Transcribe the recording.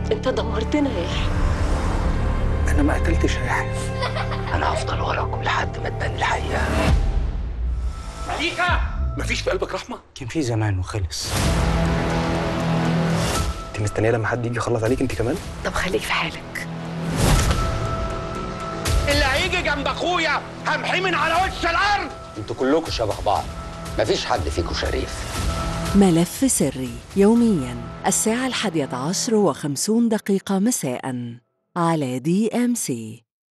انت دمرتنا يا يحيى. انا ما قتلتش يا يحيى. انا هفضل وراكم لحد ما تبان الحقيقه. مليكة، مفيش في قلبك رحمه؟ كان في زمان وخلص. انت مستنيه لما حد يجي يخلص عليك انت كمان؟ طب خليك في حالك. اللي هيجي جنب اخويا همحيه من على وش الارض. انتوا كلكم شبه بعض، مفيش حد فيكم شريف. ملف سري يومياً 11:50 مساءً على DMC.